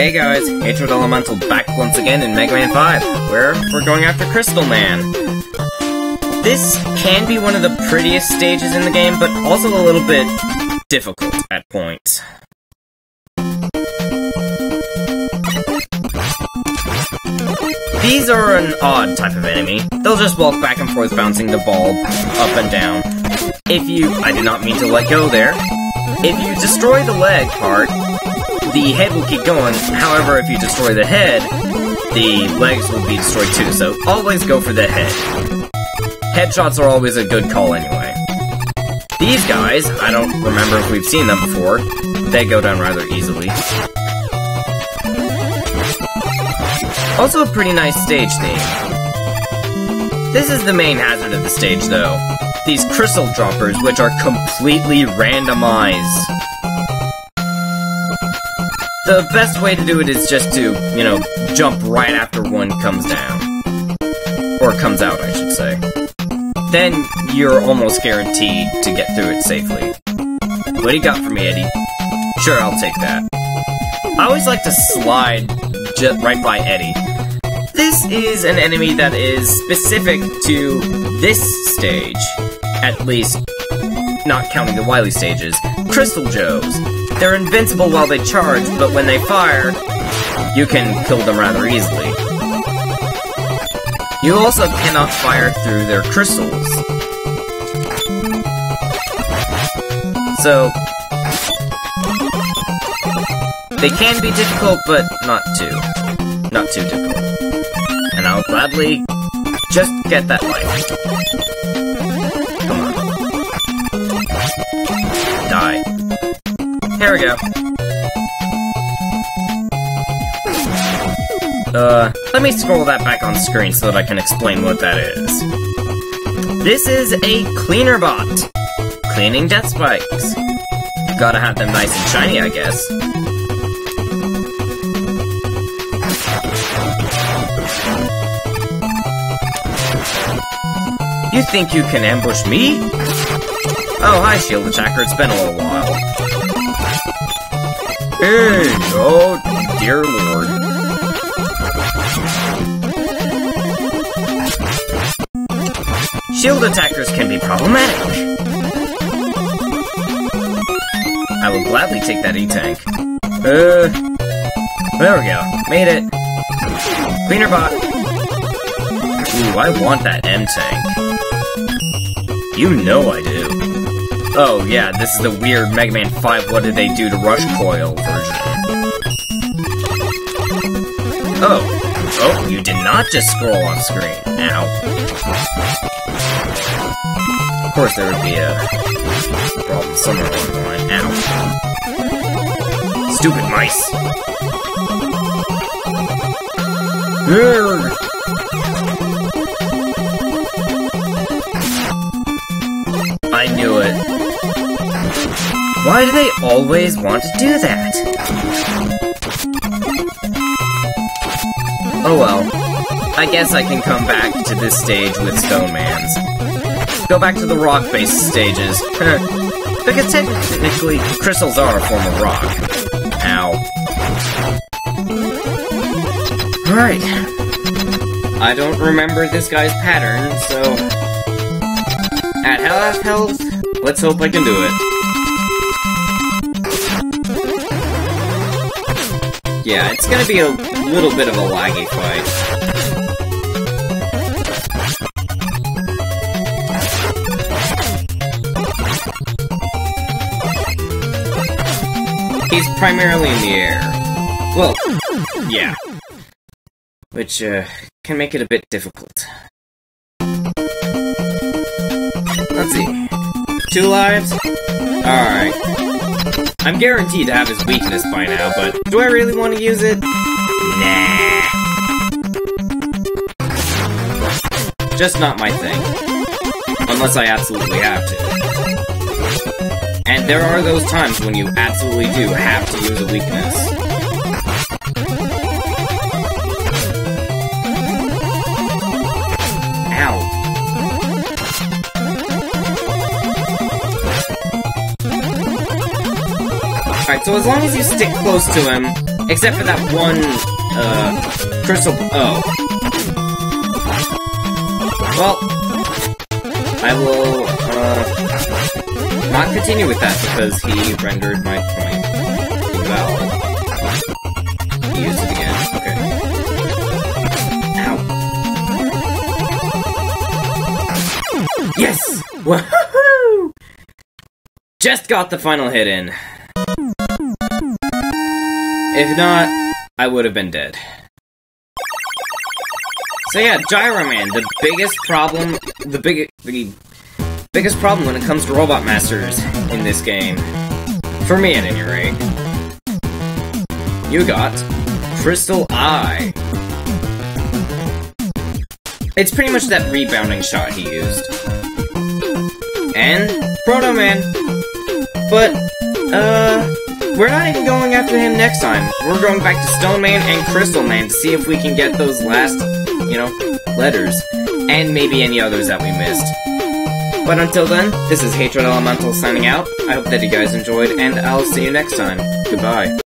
Hey guys, Hatred Elemental back once again in Mega Man 5, where we're going after Crystal Man. This can be one of the prettiest stages in the game, but also a little bit difficult at points. These are an odd type of enemy. They'll just walk back and forth bouncing the ball up and down. I did not mean to let go there. If you destroy the leg part, the head will keep going. However, if you destroy the head, the legs will be destroyed too, so always go for the head. Headshots are always a good call anyway. These guys, I don't remember if we've seen them before. They go down rather easily. Also a pretty nice stage theme. This is the main hazard of the stage though. These crystal droppers, which are completely randomized. The best way to do it is just to, jump right after one comes down. Or comes out, I should say. Then you're almost guaranteed to get through it safely. What do you got for me, Eddie? Sure, I'll take that. I always like to slide just right by Eddie. This is an enemy that is specific to this stage. At least, not counting the Wily stages. Crystal Joes. They're invincible while they charge, but when they fire, you can kill them rather easily. You also cannot fire through their crystals. So, they can be difficult, but not too difficult. And I'll gladly just get that life. Come on. Die. There we go. Let me scroll that back on screen so that I can explain what that is. This is a cleaner bot. Cleaning death spikes. Gotta have them nice and shiny, I guess. You think you can ambush me? Oh, hi, shield attacker. It's been a little while. Hey! Oh, dear lord. Shield attackers can be problematic. I will gladly take that E-Tank. There we go. Made it. Cleaner bot. Ooh, I want that M-Tank. You know I do. Oh, yeah, this is the weird Mega Man 5 What Did They Do to Rush Coil version. Oh, you did not just scroll off screen. Ow. Of course there would be a problem somewhere along the line. Ow. Stupid mice. Urgh. I knew it. Why do they always want to do that? Oh well. I guess I can come back to this stage with Stone Mans. Go back to the rock-based stages. Because technically, crystals are a form of rock. Ow. Alright. I don't remember this guy's pattern, so... At half health, let's hope I can do it. Yeah, it's gonna be a little bit of a laggy fight. He's primarily in the air. Well, yeah. Which, can make it a bit difficult. Let's see. 2 lives? Alright. I'm guaranteed to have his weakness by now, but do I really want to use it? Nah. Just not my thing. Unless I absolutely have to. And there are those times when you absolutely do have to use a weakness. Ow. Alright, so as long as you stick close to him, Except for that one, crystal... Oh. Well, I will, not continue with that because he rendered my point invalid. He used it again. Okay. Ow. Yes! Woohoo! Just got the final hit in. If not, I would have been dead. So yeah, Gyro Man, the biggest problem when it comes to Robot Masters in this game. For me, at any rate. You got Crystal Eye. It's pretty much that rebounding shot he used. And Proto Man. But, we're not even going after him next time. We're going back to Stone Man and Crystal Man to see if we can get those last, you know, letters. And maybe any others that we missed. But until then, this is Hatred Elemental signing out. I hope that you guys enjoyed, and I'll see you next time. Goodbye.